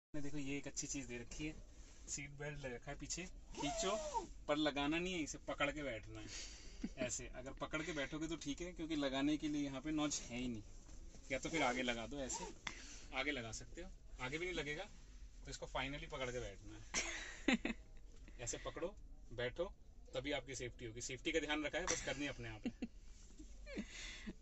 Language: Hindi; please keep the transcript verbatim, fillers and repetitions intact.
देखो ये एक अच्छी चीज दे रखी है, सीट बेल्ट ले रखा है पीछे, खींचो पर लगाना नहीं है, इसे पकड़ के बैठना है। ऐसे अगर पकड़ के बैठोगे तो ठीक है, क्योंकि लगाने के लिए यहाँ पे नॉच है ही नहीं। या तो फिर आगे लगा दो, ऐसे आगे लगा सकते हो, आगे भी नहीं लगेगा तो इसको फाइनली पकड़ के बैठना है। ऐसे पकड़ो, बैठो, तभी आपकी सेफ्टी होगी। सेफ्टी का ध्यान रखा है, बस करनी अपने आप है।